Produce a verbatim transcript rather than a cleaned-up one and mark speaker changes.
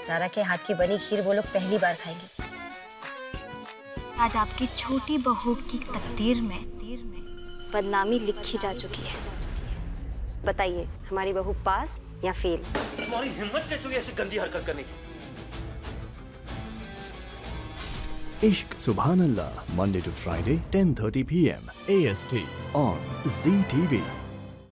Speaker 1: ज़ारा के हाथ की बनी खीर वो लोग पहली बार खाएंगे।
Speaker 2: आज आपकी छोटी बहू की तकदीर में बदनामी लिखी जा चुकी है।
Speaker 3: बताइए, हमारी बहू पास या फेल?
Speaker 4: तुम्हारी हिम्मत कैसे हुई ऐसी गंदी हरकत करने की?
Speaker 5: Ishq Subhan, Monday to Friday, ten thirty p m A S T on Zee T V.